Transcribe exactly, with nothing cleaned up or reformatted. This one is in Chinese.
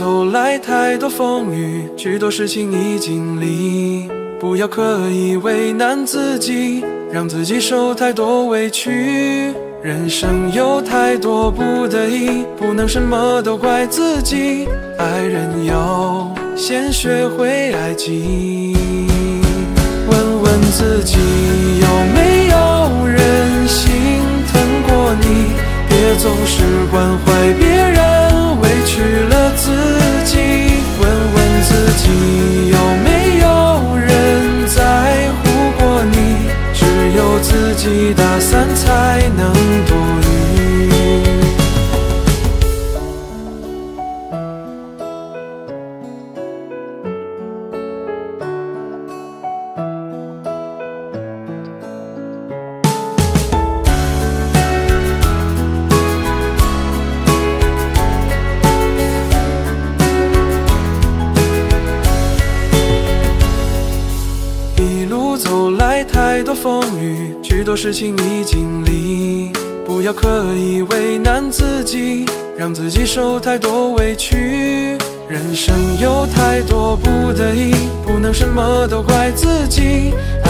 走来太多风雨，许多事情已经历，不要刻意为难自己，让自己受太多委屈。人生有太多不得已，不能什么都怪自己，爱人要先学会爱己。问问自己有没有人心疼过你，别总是关怀别人，委屈了自己。问问自己有没有人在乎过你，只有自己打伞才能躲雨。一路走来太多风雨，许多事情已经历，不要刻意为难自己，让自己受太多委屈。人生有太多不得已，不能什么都怪自己，